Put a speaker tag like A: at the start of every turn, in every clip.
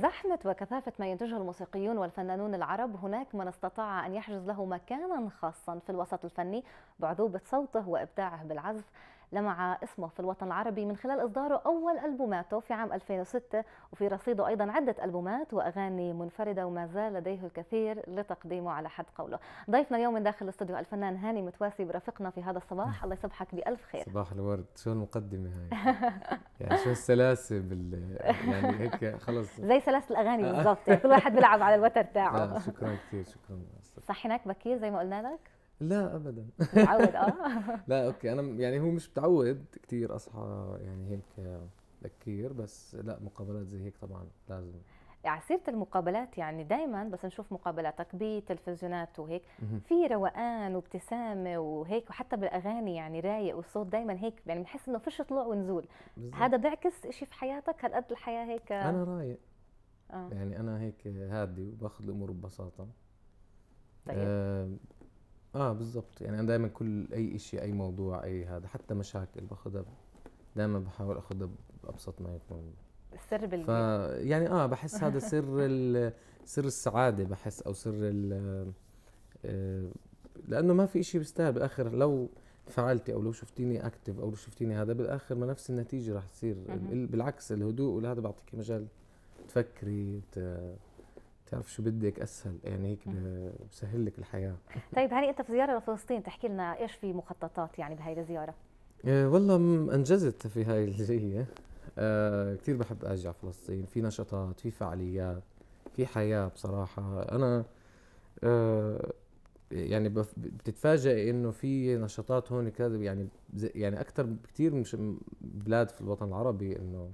A: زحمة وكثافة ما ينتجه الموسيقيون والفنانون العرب، هناك من استطاع أن يحجز له مكانا خاصا في الوسط الفني بعذوبة صوته وإبداعه بالعزف. لمع اسمه في الوطن العربي من خلال إصداره أول ألبوماته في عام 2006، وفي رصيده أيضا عدة ألبومات وأغاني منفردة، وما زال لديه الكثير لتقديمه على حد قوله. ضيفنا اليوم من داخل الاستوديو الفنان هاني متواسي برافقنا في هذا الصباح. الله يصبحك بألف خير.
B: صباح الورد. شو المقدمة هاي؟ يعني شو السلاسة يعني هيك خلص.
A: زي سلاسل الأغاني بالضبط، يعني كل واحد بيلعب على الوتر تاعه.
B: شكرا كثير، شكرا.
A: صحيناك بكير زي ما قلنا لك؟
B: لا ابدا.
A: متعود
B: لا اوكي، انا يعني هو مش متعود كثير اصحى يعني هيك بكير، بس لا مقابلات زي هيك طبعا لازم.
A: على سيرة المقابلات، يعني دايما بس نشوف مقابلاتك بتلفزيونات وهيك
B: مهم.
A: في روقان وابتسامة وهيك، وحتى بالأغاني يعني رايق، والصوت دايما هيك، يعني بنحس إنه فيش طلوع ونزول.
B: بالضبط.
A: هذا بيعكس إشي في حياتك؟ هالقد الحياة هيك؟
B: انا رايق.
A: آه.
B: يعني انا هيك هادي وباخذ الامور ببساطة.
A: طيب.
B: آه, بالضبط. يعني انا دائما كل اي اشي، اي موضوع، اي هذا، حتى مشاكل باخذها، دائما بحاول اخذها بابسط ما يكون.
A: السر
B: ف يعني بحس هذا سر سر السعادة، بحس، او سر آه، لانه ما في اشي بيستاهل بالاخر. لو فعلتي او لو شفتيني اكتف او لو شفتيني هذا، بالاخر ما نفس النتيجة راح تصير. بالعكس، الهدوء وهذا بيعطيك مجال تفكري، تعرف شو بدك اسهل، يعني هيك بسهل لك الحياة.
A: طيب هاني، أنت في زيارة لفلسطين، تحكي لنا إيش في مخططات يعني بهاي الزيارة؟
B: والله انجزت في هاي الجاية. كثير بحب اجي على فلسطين. في نشاطات، في فعاليات، في حياة بصراحة. انا آه، يعني بتتفاجئ انه في نشاطات هون كذا، يعني يعني اكثر بكثير من بلاد في الوطن العربي، انه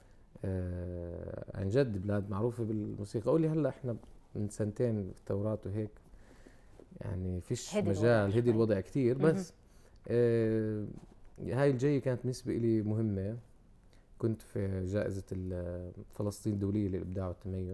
B: عن جد بلاد معروفة بالموسيقى. قولي هلا احنا من سنتين الثورات وهيك، يعني فيش
A: هدي الوضع
B: مجال، هدي
A: شوي.
B: الوضع كثير. بس هاي الجاية كانت بالنسبة لي مهمة. كنت في جائزة فلسطين الدولية للإبداع والتميز.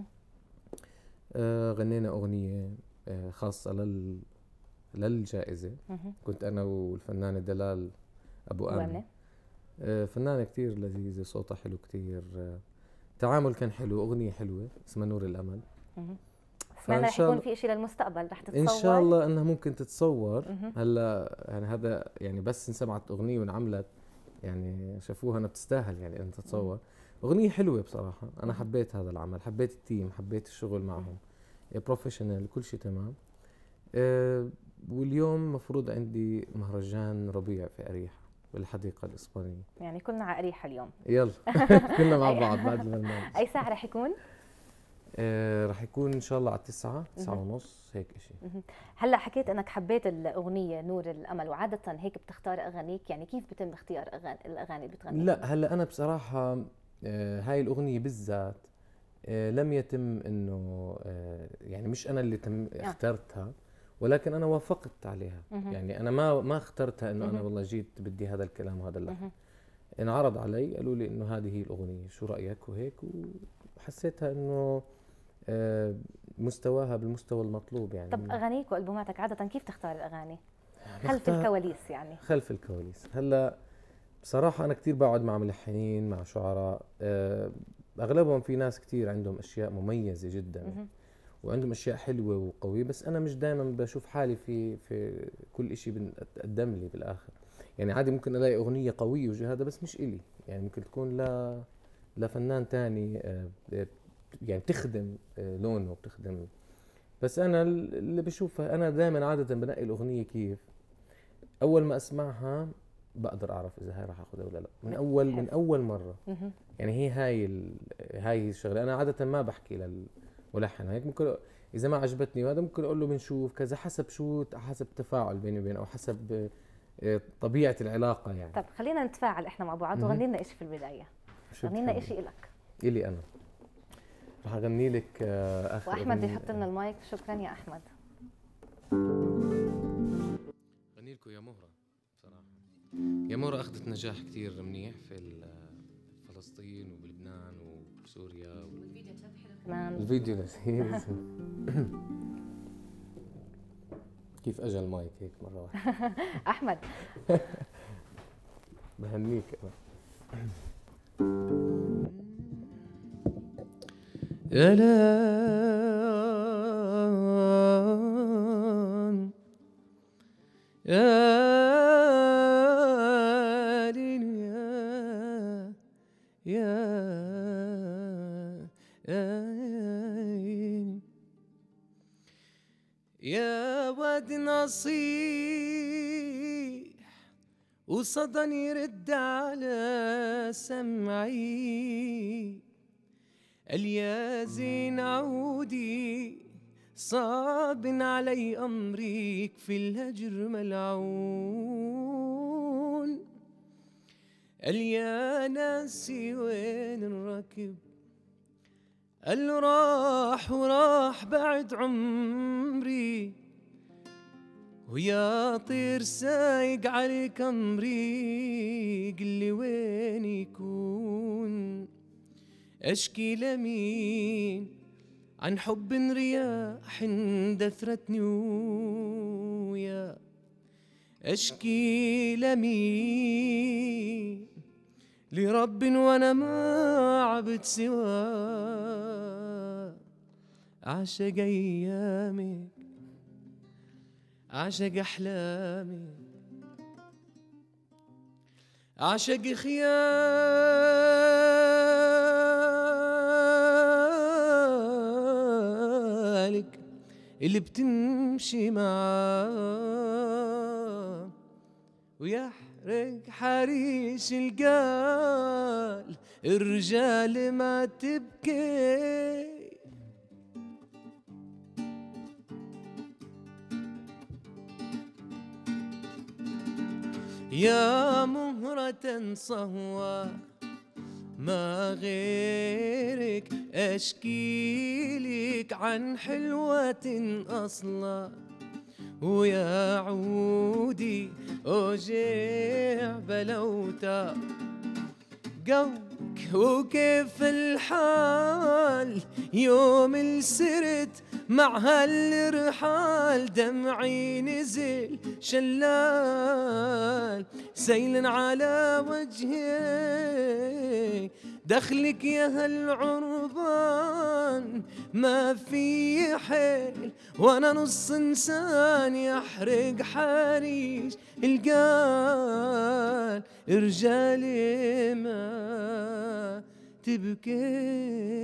B: غنينا أغنية خاصة للجائزة. كنت أنا والفنانة دلال أبو آمن. فنانة كتير لذيذة، صوتها حلو كتير. التعامل كان حلو. أغنية حلوة اسمها نور الأمل.
A: سمعنا رح يكون في إشي للمستقبل، رح تتصور؟
B: إن شاء الله إنها ممكن تتصور. هلا يعني هذا يعني بس انسمعت أغنية وانعملت، يعني شافوها أنا بتستاهل يعني أن تتصور. أغنية حلوة بصراحة. أنا حبيت هذا العمل، حبيت التيم، حبيت الشغل معهم. بروفيشنال، كل شيء تمام. واليوم مفروض عندي مهرجان ربيع في أريحة بالحديقة الإسبانية.
A: يعني كلنا على أريحة اليوم.
B: يلا كلنا مع بعض بعد البرنامج.
A: أي ساعة رح يكون؟
B: رح يكون إن شاء الله على 9 ونص هيك إشي.
A: هلا حكيت انك حبيت الاغنيه نور الامل، وعاده هيك بتختار اغانيك، يعني كيف بيتم اختيار الاغاني اللي بتغنيها؟
B: لا هلا انا بصراحه هاي الاغنيه بالذات لم يتم انه يعني مش انا اللي اخترتها، ولكن انا وافقت عليها. يعني انا ما اخترتها انه انا والله جيت بدي هذا الكلام وهذا اللحن. انعرض علي، قالوا لي انه هذه هي الاغنيه، شو رايك وهيك، وحسيتها انه مستواها بالمستوى المطلوب. يعني
A: طب اغانيك والبوماتك عاده كيف تختار الاغاني؟ خلف الكواليس يعني.
B: خلف الكواليس. هلا بصراحة أنا كتير بقعد مع ملحنين، مع شعراء. أغلبهم في ناس كتير عندهم أشياء مميزة جدا، وعندهم أشياء حلوة وقوية، بس أنا مش دائما بشوف حالي في كل إشي بنقدم لي بالآخر. يعني عادي ممكن ألاقي أغنية قوية وجهادة، بس مش إلي. يعني ممكن تكون لفنان تاني، يعني بتخدم لونه، بتخدم. بس أنا اللي بشوفها، أنا دائما عادة بنقي الأغنية كيف أول ما أسمعها بقدر اعرف اذا هاي راح اخذها ولا لا، من اول مره. يعني هاي الشغله. انا عاده ما بحكي للملحن هيك. ممكن اذا ما عجبتني وهذا ممكن اقول له بنشوف كذا، حسب التفاعل بيني وبينه، او حسب طبيعه العلاقه يعني.
A: طب خلينا نتفاعل احنا مع بعض، وغني لنا شيء في البدايه. غني لنا شيء لك.
B: الي انا راح اغني لك اخر
A: واحمد بيحط لنا المايك. شكرا يا احمد.
B: غني لكم يا مهره. بصراحه يا مهره اخذت نجاح كثير منيح في فلسطين وبلبنان وسوريا،
A: والفيديو كان حلو كمان.
B: الفيديو لذيذ. كيف اجى المايك هيك مره واحده؟
A: احمد
B: بهنيك انا. الان يا ليل يا يا يا واد نصيح وصدى يرد على سمعي، قال يا زين عودي صعب علي أمرك في الهجر ملعون، قال يا ناسي وين الركب، قال راح وراح بعد عمري، ويا طير سايق عليك أمري قلي وين يكون، أشكي لمين عن حب رياح دثرتني ويا أشكي لمين لرب وأنا ما عبد سواه، عشق أيامك عشق أحلامك عشق خيالك اللي بتمشي معاه، ويحرق حريش القال الرجال ما تبكي، يا مهرة صهوى ما غيرك أشكي لك عن حلوة أصلا، ويا عودي أوجع بلوتا قوك وكيف الحال يوم السرت مع هالرحال، دمعي نزل شلال سيل على وجهي، دخلك يا هالعربان ما في حيل وانا نص انسان يحرق حريش القال رجالي ما تبكي.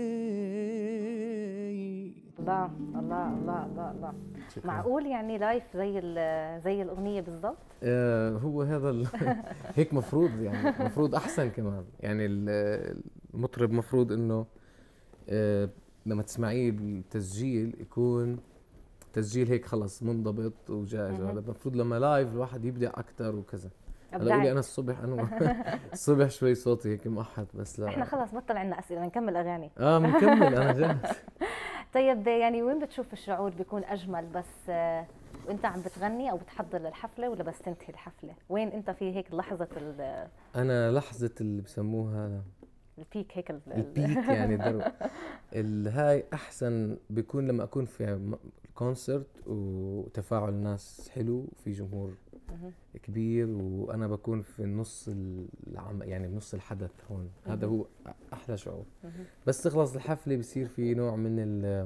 A: الله الله الله الله الله. معقول يعني لايف زي الأغنية بالضبط؟
B: هو هذا هيك مفروض، يعني مفروض احسن كمان، يعني المطرب مفروض انه لما تسمعيه بالتسجيل يكون تسجيل هيك خلص منضبط وجاهز، هذا المفروض لما لايف الواحد يبدع اكثر وكذا. هلا قولي انا الصبح الصبح شوي صوتي هيك موحد، بس لا
A: احنا خلص بطل عندنا اسئله، بنكمل اغاني.
B: بنكمل انا جاهز.
A: طيب يعني وين بتشوف الشعور بيكون اجمل، بس وانت عم بتغني او بتحضر للحفله ولا بس تنتهي الحفله؟ وين انت في هيك لحظه
B: انا لحظه اللي بسموها
A: البيك، هيك
B: البيك يعني هاي احسن بيكون لما اكون في كونسرت وتفاعل الناس حلو وفي جمهور كبير، وانا بكون في النص يعني بنص الحدث هون، هذا هو احلى شعور. بس تخلص الحفله بصير في نوع من ال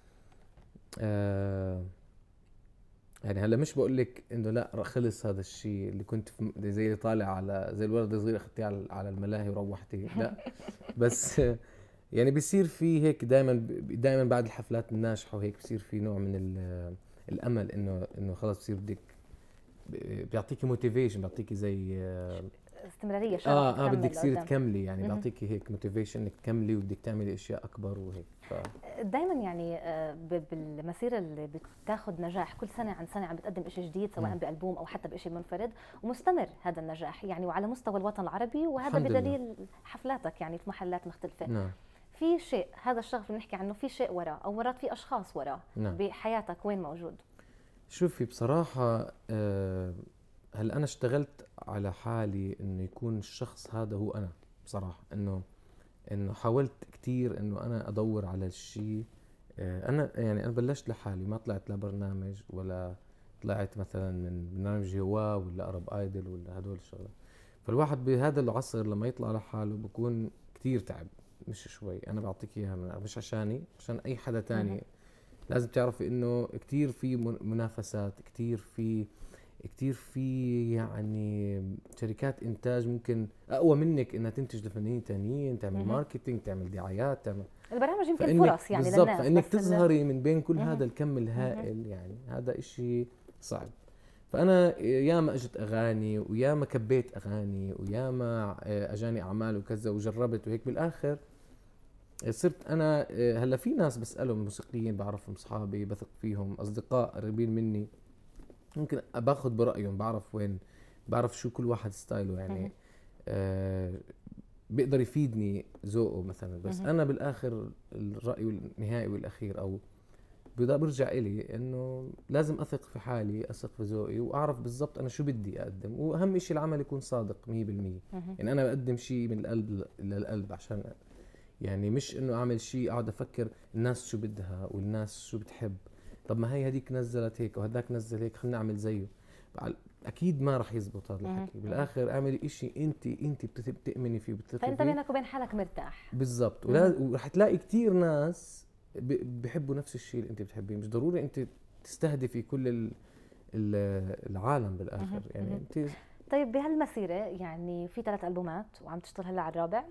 B: يعني هلا مش بقول لك انه لا خلص هذا الشيء اللي كنت زي اللي طالع على زي الولد الصغير اخذتيه على الملاهي وروحتي، لا بس يعني بيصير في هيك دائما بعد الحفلات الناجحه وهيك بصير في نوع من الامل انه خلص بصير بيعطيكي موتيفيشن، بيعطيكي زي
A: استمراريه، شغف
B: بدك تصير تكملي، يعني بيعطيكي هيك موتيفيشن انك تكملي وبدك تعملي اشياء اكبر وهيك.
A: دائما يعني بالمسيره اللي بتاخذ نجاح كل سنه عن سنه عم بتقدم شيء جديد، سواء بألبوم او حتى بشيء منفرد، ومستمر هذا النجاح يعني وعلى مستوى الوطن العربي، وهذا بدليل حفلاتك يعني في محلات مختلفه.
B: نعم.
A: في شيء، هذا الشغف اللي بنحكي عنه، في شيء وراه او مرات في اشخاص وراه.
B: نعم.
A: بحياتك وين موجود؟
B: شوفي بصراحه هل انا اشتغلت على حالي انه يكون الشخص هذا هو انا، بصراحه انه حاولت كتير انه انا ادور على الشيء. انا يعني انا بلشت لحالي، ما طلعت لبرنامج ولا طلعت مثلا من برنامج هوا ولا ارب ايدل ولا هدول الشغلات. فالواحد بهذا العصر لما يطلع لحاله بكون كتير تعب، مش شوي، انا بعطيك اياها مش عشاني، عشان اي حدا تاني. لازم تعرفي انه كتير في منافسات، كتير في يعني شركات انتاج ممكن اقوى منك انها تنتج لفنانين تانيين، تعمل ماركتينج، تعمل دعايات، تعمل.
A: البرامج يمكن
B: فانك
A: فرص يعني
B: بالضبط،
A: للناس
B: فانك
A: بس
B: تظهري من بين كل
A: مهم.
B: هذا الكم
A: مهم.
B: الهائل، يعني هذا اشي صعب. فانا ياما اجت اغاني، وياما كبيت اغاني، وياما اجاني اعمال وكذا، وجربت وهيك. بالاخر صرت انا هلا في ناس بسالهم، موسيقيين بعرفهم، اصحابي بثق فيهم، اصدقاء قريبين مني، ممكن باخذ برايهم، بعرف وين، بعرف شو كل واحد ستايله يعني. آه بيقدر يفيدني ذوقه مثلا. بس انا بالاخر الراي النهائي والاخير، او برجع إلي انه لازم اثق في حالي، اثق في ذوقي، واعرف بالضبط انا شو بدي اقدم. واهم شيء العمل يكون صادق 100%. يعني انا بقدم شيء من القلب للقلب، عشان يعني مش انه اعمل شيء اقعد افكر الناس شو بدها والناس شو بتحب. طب ما هي هذيك نزلت هيك وهداك نزل هيك، خلينا نعمل زيه. اكيد ما راح يزبط هذا الحكي. بالاخر اعملي اشي انت بتؤمني فيه، بتثقي
A: فانت
B: فيه.
A: بينك وبين حالك مرتاح.
B: بالضبط. وراح تلاقي كتير ناس بحبوا نفس الشيء اللي انت بتحبيه. مش ضروري انت تستهدفي كل العالم بالاخر، يعني انت.
A: طيب بهالمسيرة يعني في 3 ألبومات وعم تشتغل هلا على الرابع.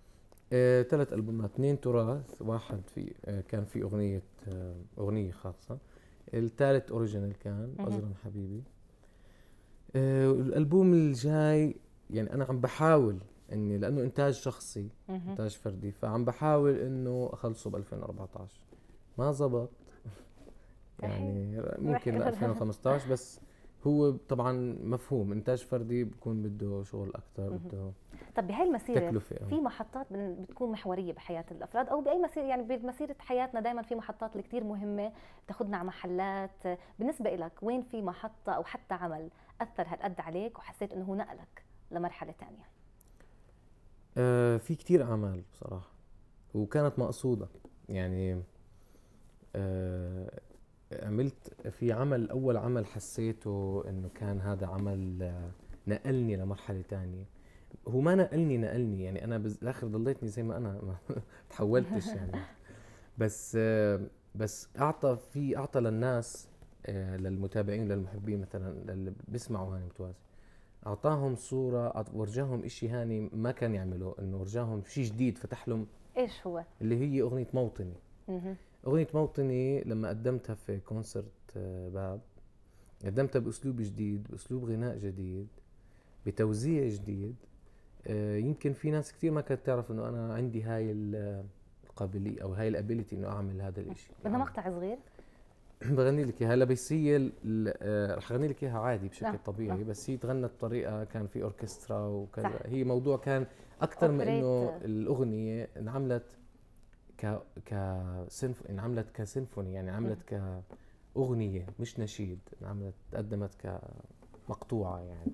B: 3 ألبومات، 2 تراث، واحد في كان في أغنية خاصة. الثالث أوريجينال كان أزرن حبيبي. الألبوم الجاي يعني أنا عم بحاول إني، لأنه إنتاج شخصي، إنتاج فردي، فعم بحاول إنه أخلصه ب 2014. ما زبط يعني، ممكن ل 2015. بس هو طبعا مفهوم إنتاج فردي بكون بده شغل أكثر، بده
A: طب بهاي المسيرة
B: تكلفة.
A: في محطات بتكون محورية بحياة الأفراد أو بأي مسيرة، يعني بمسيرة حياتنا دائما في محطات اللي كتير مهمة تاخذنا على محلات. بالنسبة لك وين في محطة أو حتى عمل أثر هالقد عليك وحسيت إنه هو نقلك لمرحلة تانية؟
B: في كتير أعمال بصراحة، وكانت مقصودة يعني. عملت في عمل، أول عمل حسيته إنه كان هذا عمل نقلني لمرحلة تانية. هو ما نقلني يعني، أنا بالآخر ضليتني زي ما أنا ما تحولتش يعني. بس بس أعطى للناس، للمتابعين، للمحبين مثلا، للي بيسمعوا هاني متوازي، أعطاهم صورة، ورجاهم إشي هاني ما كان يعمله، إنه ورجاهم شيء جديد، فتح لهم.
A: إيش هو؟
B: اللي هي أغنية موطني. أغنية موطني لما قدمتها في كونسرت باب، قدمتها بأسلوب جديد، بأسلوب غناء جديد، بتوزيع جديد. يمكن في ناس كثير ما كانت تعرف إنه أنا عندي هاي القابلية أو هاي الابيليتي إنه أعمل هذا الإشي.
A: بدنا مقطع صغير.
B: بغني لك إياها. هلا بس هي رح أغني لك إياها عادي بشكل طبيعي،
A: آه.
B: بس هي تغنت بطريقة كان في أوركسترا وكذا.
A: صح.
B: هي موضوع كان أكثر من
A: أوبريت.
B: إنه الأغنية انعملت انعملت كسيمفوني، يعني عملت كأغنية مش نشيد، انعملت تقدمت كمقطوعة يعني.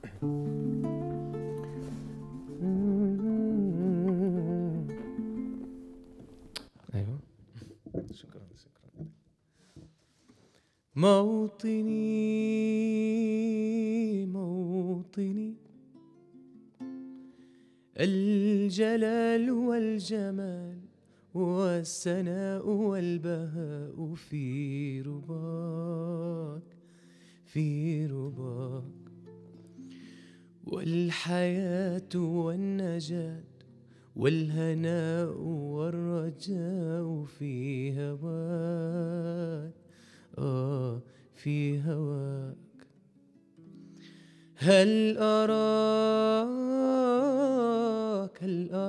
B: ايوه، شكرا. موطني الجلال والجمال والسناء والبهاء في رباك والحياة والنجاة والهناء والرجاء في هواك. في هواك. هل أراك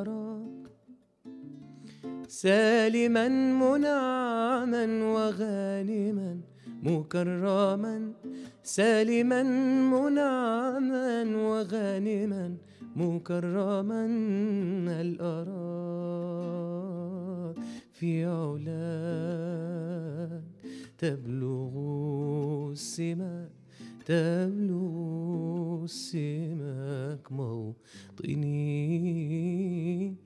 B: سالما منعما وغانما مكرما، سالما منعما وغانما مكرما. هل أراك في علاك تبلغ السماك موطني.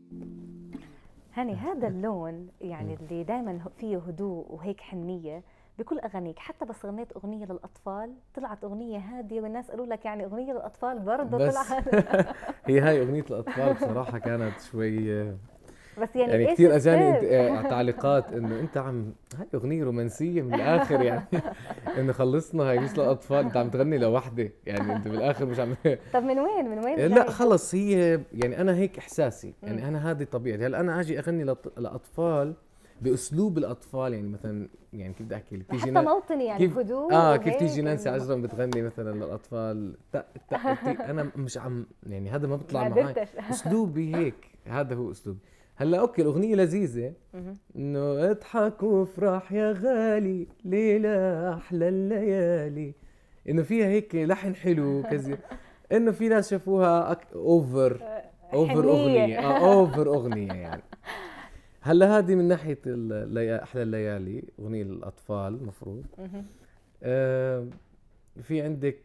A: هاني هذا اللون يعني اللي دائما فيه هدوء وهيك حنية بكل اغانيك، حتى بس غنيت اغنيه للاطفال طلعت اغنيه هاديه، والناس قالوا لك يعني اغنيه للاطفال برضه
B: بس
A: طلعت.
B: هي هاي اغنيه الاطفال بصراحه كانت شوي
A: بس يعني
B: يعني
A: ايش
B: كثير اجاني
A: السر؟
B: تعليقات انه انت عم هاي اغنيه رومانسيه من الاخر يعني انه خلصنا هاي مش للاطفال، انت عم تغني لوحده، يعني انت بالاخر مش عم
A: طب من وين
B: لا
A: جاي هال؟
B: خلص هي يعني انا هيك احساسي،
A: مم.
B: يعني انا هذه طبيعتي. هلا انا اجي اغني لاطفال باسلوب الاطفال، يعني مثلا يعني كيف بدي احكي لك
A: حتى موطني يعني
B: كيف
A: بهدوء
B: كيف تيجي
A: وهيك
B: نانسي
A: انه
B: عجرم بتغني مثلا للاطفال تق تق انا مش عم يعني هذا ما بيطلع
A: ما
B: معي.
A: قدرتش.
B: اسلوبي هيك، هذا هو اسلوبي. هلا اوكي الاغنيه لذيذه،
A: مهم.
B: انه اضحك وافرح يا غالي ليلة احلى الليالي، انه فيها هيك لحن حلو كذا، انه في ناس شافوها اوفر، اوفر
A: حنيه.
B: اغنية اوفر اغنية يعني. هلا هذه من ناحية احلى الليالي، اغنية للاطفال مفروض.
A: مهم.
B: آه في عندك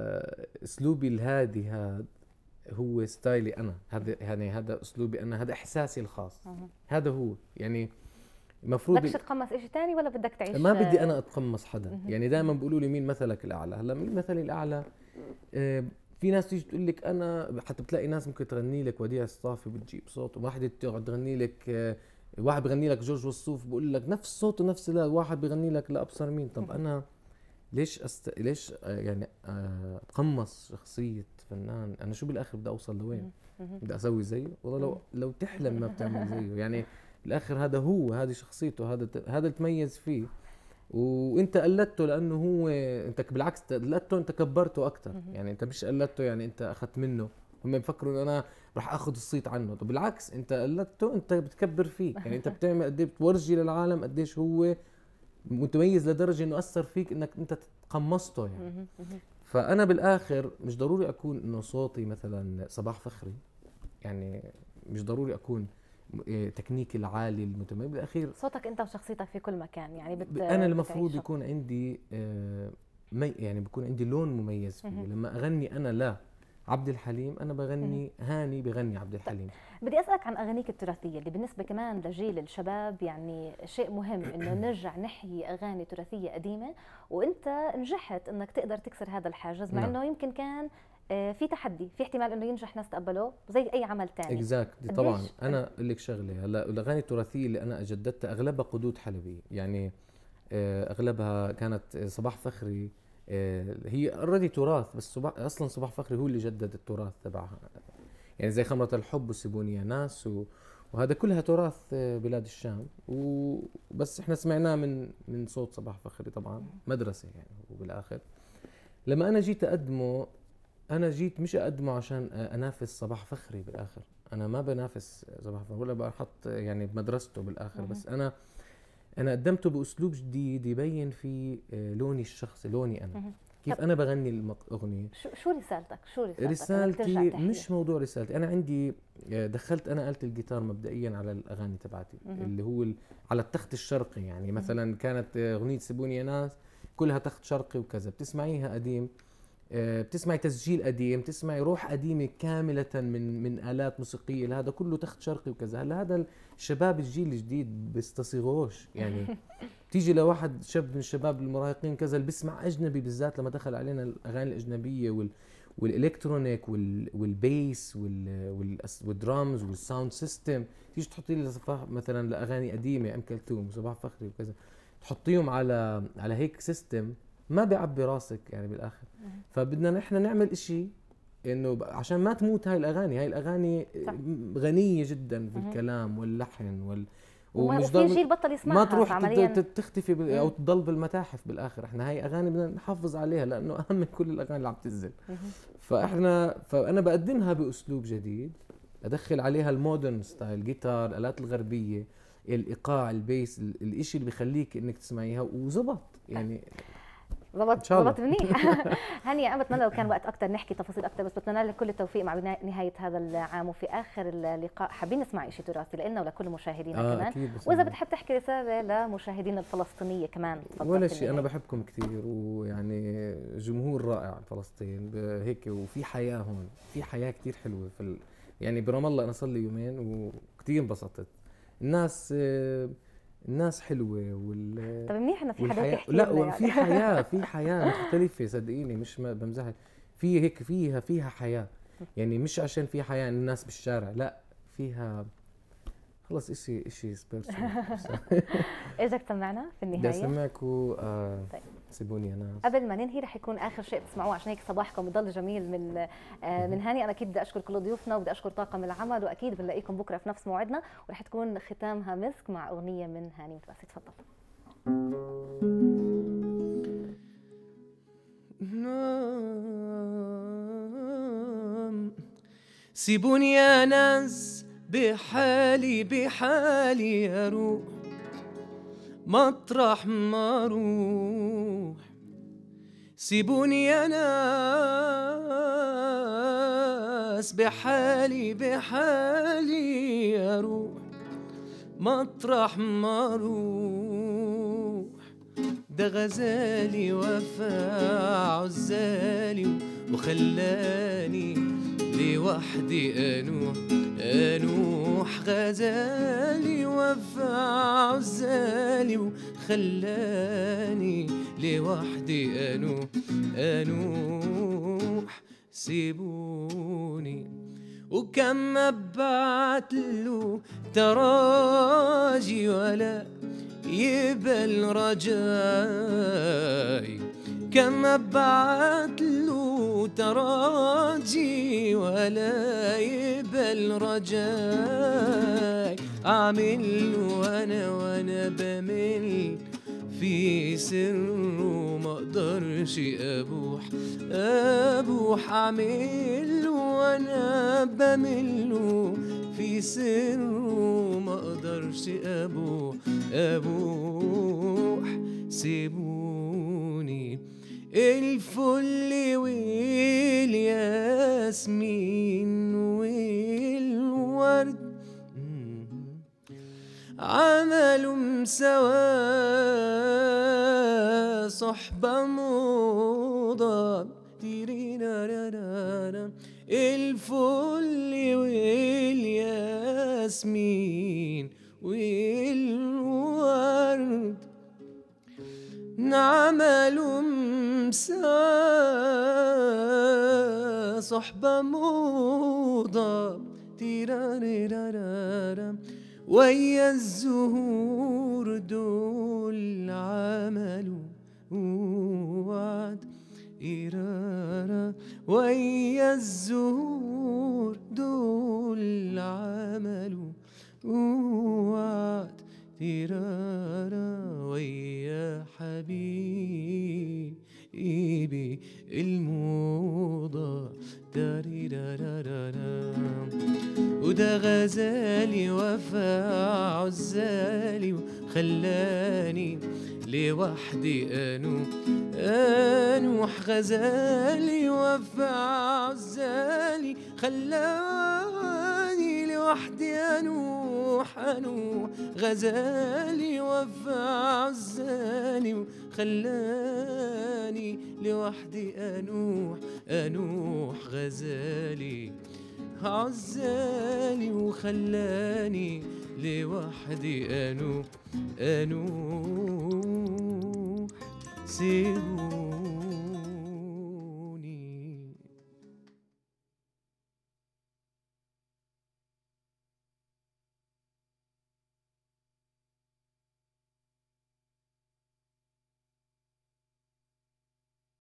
B: اسلوبي الهادي، هذا هو ستايلي انا، هذا يعني هذا اسلوبي انا، هذا احساسي الخاص،
A: مهم.
B: هذا هو يعني المفروض.
A: بدكش تتقمص اشي تاني ولا بدك تعيش؟
B: ما بدي انا اتقمص حدا،
A: مهم.
B: يعني دائما بيقولوا لي مين مثلك الاعلى. هلا مين مثلي الاعلى؟ آه، في ناس تيجي تقول لك انا، حتى بتلاقي ناس ممكن تغني لك وديع الصافي بتجيب صوت، وواحده تقعد تغني لك واحد بغني لك جورج وسوف بقول لك نفس صوته نفس، لا واحد بغني لك لابصر مين. طب انا ليش ليش يعني اتقمص شخصيه فنان؟ انا شو بالاخر بدي اوصل لوين؟
A: مهم. مهم.
B: بدي اسوي زيه؟ والله
A: مهم.
B: لو تحلم ما بتعمل زيه يعني. بالاخر هذا هو، هذه شخصيته، هذا اللي تميز فيه، وانت قلدته لانه هو، انت بالعكس قلدته، انت كبرته اكثر،
A: مهم.
B: يعني انت مش قلدته يعني انت اخذت منه. هم بفكروا انه انا راح اخذ الصيت عنه، طب بالعكس انت قلدته، انت بتكبر فيه، يعني انت بتعمل قد ايه، بتورجي للعالم قديش هو متميز لدرجه انه اثر فيك انك انت تقمصته يعني.
A: مهم. مهم.
B: فانا بالاخر مش ضروري اكون انه صوتي مثلا صباح فخري، يعني مش ضروري اكون تكنيكي العالي المتميز. بالاخير
A: صوتك انت وشخصيتك في كل مكان، يعني
B: انا المفروض
A: بتعيشه.
B: يكون عندي يعني بيكون عندي لون مميز فيه.
A: مهم.
B: لما اغني انا لا عبد الحليم، انا
A: مهم.
B: بغني هاني بغني عبد الحليم.
A: بدي أسألك عن أغانيك التراثية اللي بالنسبة كمان لجيل الشباب، يعني شيء مهم إنه نرجع نحيي أغاني تراثية قديمة، وأنت نجحت إنك تقدر تكسر هذا الحاجز، مع
B: نعم
A: إنه يمكن كان في تحدي، في احتمال إنه ينجح ناس تقبلوه زي أي عمل تاني.
B: اكزاكتلي. طبعا
A: قديش
B: انا اقول لك شغله، هلا الاغاني التراثيه اللي انا اجددتها اغلبها قدود حلبيه، يعني اغلبها كانت صباح فخري. هي اوريدي تراث، بس اصلا صباح فخري هو اللي جدد التراث تبعها، يعني زي خمرة الحب وسيبوني يا ناس وهذا كلها تراث بلاد الشام، وبس احنا سمعناه من صوت صباح فخري، طبعا مدرسة يعني. وبالاخر لما انا جيت اقدمه، انا جيت مش اقدمه عشان انافس صباح فخري، بالاخر انا ما بنافس صباح فخري ولا بحط يعني بمدرسته بالاخر،
A: مهم.
B: بس انا قدمته باسلوب جديد يبين فيه لوني الشخصي، لوني انا،
A: مهم. طب
B: كيف انا بغني الاغنيه.
A: شو رسالتك؟ شو رسالتك إنك ترجع
B: رسالتي
A: تحيي؟
B: مش موضوع رسالتي، انا عندي دخلت انا آلة الجيتار مبدئيا على الاغاني تبعتي،
A: مهم.
B: اللي هو على التخت الشرقي، يعني
A: مهم.
B: مثلا كانت اغنيه سيبوني يا ناس كلها تخت شرقي وكذا، بتسمعيها قديم، بتسمعي تسجيل قديم، تسمعي روح قديمه كامله من آلات موسيقيه، هذا كله تخت شرقي وكذا. هلا هذا الشباب الجيل الجديد بيستصيغوش يعني. تيجي لواحد شاب من الشباب المراهقين كذا اللي بيسمع اجنبي، بالذات لما دخل علينا الاغاني الاجنبيه والالكترونيك والبيس والدرامز والساوند سيستم، تيجي تحطي لي مثلا لاغاني قديمه ام كلثوم وصباح فخري وكذا، تحطيهم على هيك سيستم، ما بيعبي راسك يعني بالاخر.
A: مهم.
B: فبدنا نحن نعمل اشي انه عشان ما تموت هاي الاغاني
A: صح.
B: غنيه جدا في
A: مهم.
B: الكلام واللحن ومش
A: وفي
B: ضل
A: جيل بطل
B: ما
A: يسمعها
B: تروح
A: فعمليا.
B: تختفي او
A: مم.
B: تضل بالمتاحف بالاخر. احنا هاي اغاني بدنا نحافظ عليها لانه اهم من كل الاغاني اللي عم تنزل.
A: مهم.
B: فانا بقدمها باسلوب جديد، ادخل عليها المودرن ستايل، جيتار، الالات الغربيه، الايقاع، البيس، الاشي اللي بيخليك انك تسمعيها، وزبط يعني ان شاء الله.
A: ضبط منيح. هانية انا بتمنى لو كان وقت اكثر نحكي تفاصيل اكثر، بس بتمنى لك كل التوفيق مع نهايه هذا العام، وفي اخر اللقاء حابين نسمع شيء تراثي لنا ولكل مشاهدينا كمان.
B: اكيد. بس
A: واذا بتحب تحكي رساله لمشاهدينا الفلسطينيه كمان تفضل
B: ولا
A: في
B: شيء، انا
A: النهايه.
B: بحبكم كثير، ويعني جمهور رائع فلسطين هيك، وفي حياه هون، في حياه كثير حلوه يعني برام الله انا صار لي يومين وكثير انبسطت. الناس الناس حلوة
A: طب منيح انه في حدا
B: والحياة،
A: يحكي
B: لا
A: لنا يعني.
B: في حياة، في حياة مختلفة صدقيني، مش بمزح. في هيك فيها حياة، يعني مش عشان في حياة الناس بالشارع، لا فيها خلص اشي سبيرتشوال.
A: ايش بدك تسمعنا في
B: بدي
A: النهايه؟
B: اسمعكم
A: طيب
B: سيبوني يا ناس.
A: قبل ما ننهي رح يكون اخر شيء بتسمعوه عشان هيك صباحكم يضل جميل من هاني. انا اكيد بدي اشكر كل ضيوفنا وبدي اشكر طاقم العمل، واكيد بنلاقيكم بكره في نفس موعدنا، ورح تكون ختامها مسك مع اغنيه من هاني متوسي. تفضل.
B: سيبوني يا ناس بحالي اروح مطرح ما اروح. سيبوني يا ناس بحالي اروح مطرح ما اروح. ده غزالي وفا عزالي وخلاني لوحدي انوح. غزالي وفا عزالي وخلاني لوحدي انوح. سيبوني وكم ابعت له تراجي ولا يبل رجاي. كم ابعت له تراجي ولا يبل رجاي. اعمل وانا بمل في سر وما اقدرش ابوح. اعمل وانا بمل في سر وما اقدرش ابوح. سيبوني الفل والياسمين والورد عملوا سوا صحبة مضاد. الفل والياسمين والورد عملوا سوا صحبة مضاد. ويا الزهور دول عملوا وعد. ويا الزهور دول عملوا وعد. ويا حبيبي الموضة وده غزالي وفا عزالي وخلاني لوحدي انوح. غزالي وفا عزالي خلاني لوحدي انوح. غزالي وفا عزالي وخلاني لوحدي انوح. غزالي عزالي وخلاني لوحدي انوح. سيبوني